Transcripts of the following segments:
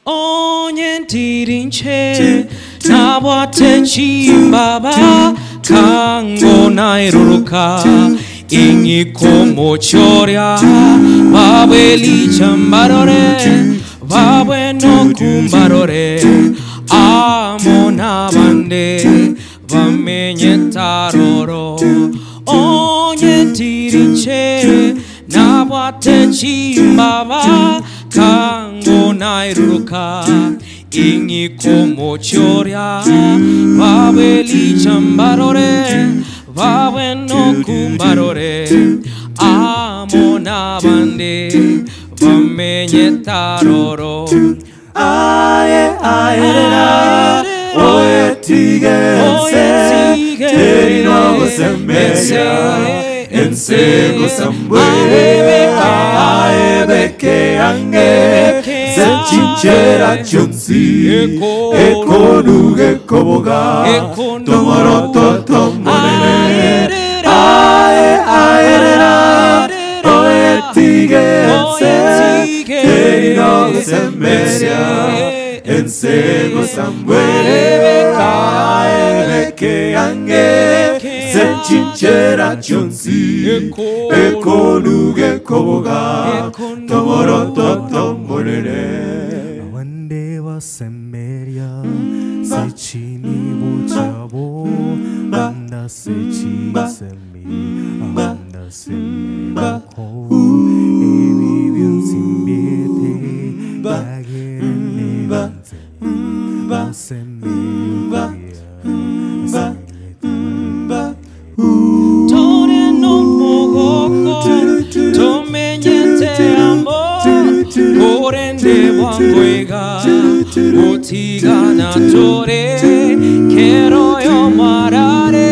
onyendirinche nawatechimbaba kango nairuruka ingikomochoria bawe lichambarore bawe no kumbarore amona bande vamenyetaroro onyendirinche nawatechimbaba kango nairuruka ingikomochoria bawe lichambarore bawe no kumbarore amona bande vamenyetaroro aye aye oye tigense terino sembeya ensego sambuere aye beke ange senchinchera chunsi ekonuge koboga tomoro totomone aye aye oye tigense terino sembeya ensego sambuere aye beke ange senchinchera chunsi ekonuge koboga tomoro totomone wande wa semberia sechini buchabo banda sechi semi banda semi ko evi bien simbiete bagene bante semberia tore no mogoko tomenyete amor orende wangoiga otigana tore kero yo marare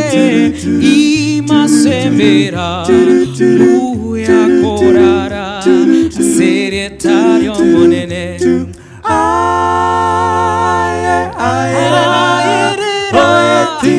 imasembera uya korara serietario monene aye aye oye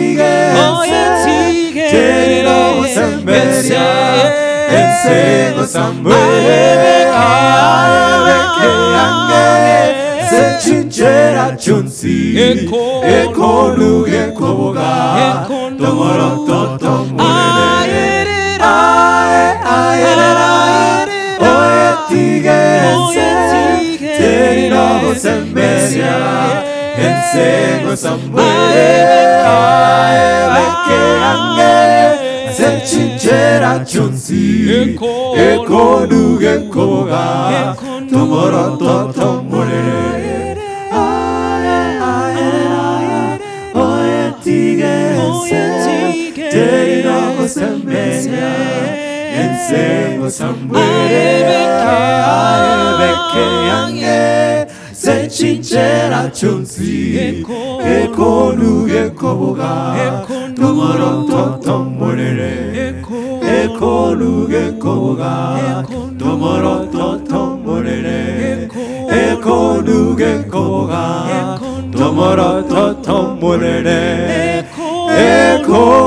tige terino sembeya ensego sambuere aye beke ange senchinchera chunsi ekonuge koboga tomoro totomone aye aye oye tigense terino sembeya ensego sambuere aye beke ange senchinchera chunsi ekonuge koboga tomoro totomone aye aye oye tigense terino sembeya ensego sambuere aye beke ange senchinchera chunsi ekonuge koboga tomoro totomone ekonuge koboga tomoro totomone ekonuge koboga tomoro totomone